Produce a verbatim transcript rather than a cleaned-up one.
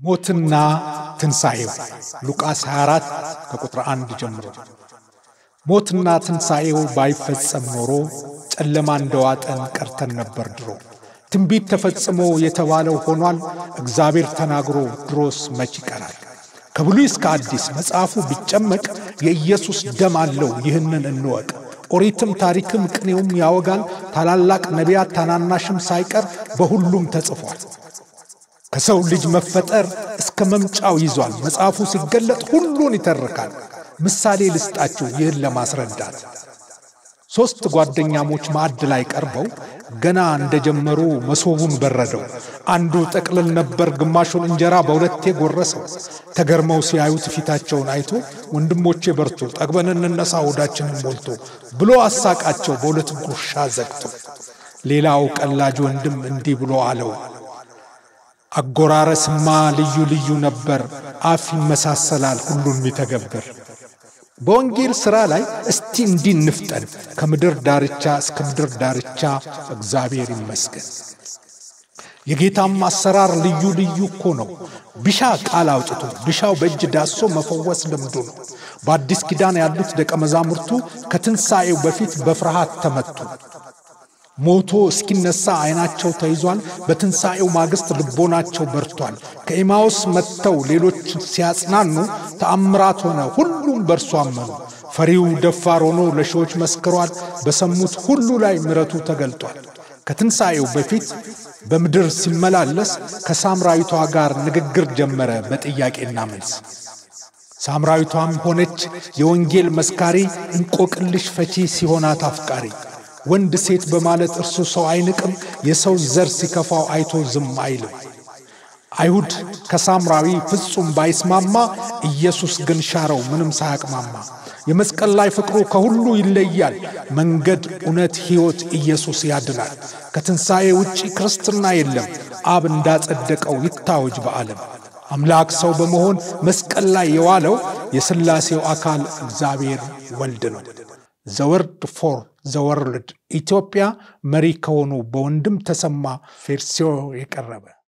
ሞትና ትንሣኤው ሉቃስ ሃያ አራት ከቁጥር አንድ ጀምሮ ሞትና ትንሣኤው ባይፈጸም ኖሮ ጨለማ እንደዋጠን ቀርተን ነበር ድሮ ትንቢት ተፈጽሞ የተባለው ሆኗል እግዚአብሔር ተናግሮ ድሮስ መች ይቀራል ከብሉይ እስከ አዲስ መጽሐፉ ቢጨመቅ የኢየሱስ ደም አለው ይህንን እንወቅ ኦሪትም ታሪክም ቅኔውም ያወጋል ታላላቅ ነቢያት ታናናሽም ሳይቀር በሁሉም ተጽፏል ከሰው ልጅ መፈጠር እስከ መምጫው ይዟል መጽሐፉ ሲገለጥ ሁሉን ይተርካል ምሳሌ ልስጣችሁ ይህን ለማስረዳት ሶስት ጓደኛሞች ማዕድ ላይ ቀርበው ገና እንደጀመሩ መሶቡን በረደው አንዱ ጠቅልል ነበር ግማሹን እንጀራ በሁለቴ ጎረሰው ተገርመው ሲያዩት ፊታቸውን አይቶ ወንድሞቼ በርቱ ጠግበን እንነሳ ሆዳችንን ሞልቶ ብሎ አሳቃቸው በሁለት ጉርሻ ዘግቶ ሌላው ቀላጅ ወንድም እንዲህ ብሎ አለው አጎራረስማ ልዩ ልዩ ነበር አፍ ይመሳሰላል ሁሉን የሚተገበር በወንጌል ሥራ ላይ እስቲ እንድንፍጠን ከምድር ዳርቻ እስከ ምድር ዳርቻ እግዚአብሔር ይመስገን የጌታም አሰራር ልዩ ልዩ እኮ ነው ቢሻ ቃል አውጥቶ ቢሻው በእጅ ዳሶ መፈወስ ልምዱ ነው በአዲስ ኪዳን ያሉት ደቀ መዛሙርቱ ከትንሣኤው በፊት በፍርሃት ተመቱ ሞቶ እስኪነሳ አይናቸው ተይዟል በትንሣኤው ማግስት ልቦናቸው በርቷል ከኤማውስ መጥተው ሌሎች ሲያጽናኑ ተአምራት ሆነ ሁሉም በርሱ አመኑ ፈሪው ደፋር ሆኖ ለሺዎች መስክሯል በሰሙት ሁሉ ላይ ምሕረቱ ተገልጧል ከትንሣኤው በፊት በምድር ሲመላለስ ከሳምራዊቷ ጋር ንግግር ጀመረ በጥያቄና መልስ ሳምራዊቷም ሆነች የወንጌል መስካሪ እንቆቅልሽ ፈቺ ሲሆናት አፍቃሪ ወንድ ሴት በማለት እርሱ ሰው አይንቅም የሰው ዘር ሲከፋው አይቶ ዝም አይልም አይሁድ ከሳምራዊ ፍጹም ባይስማማ ኢየሱስ ግን ሻረው ምንም ሳያቅማማ የመስቀል ላይ ፍቅሩ ከሁሉ ይለያል መንገድ እውነት ሕይወት ኢየሱስ ያድናል ከትንሣኤ ውጪ ክርስትና የለም አብ እንዳጸደቀው ይታወጅ በዓለም አምላክ ሰው በመሆን መስቀል ላይ የዋለው የሥላሴው አካል እግዚአብሔር ወልድ ነው The word for the world ኢትዮጵያ መሪ ከሆኑ በወንድም ተሰማ ፌርሲዮ የቀረበ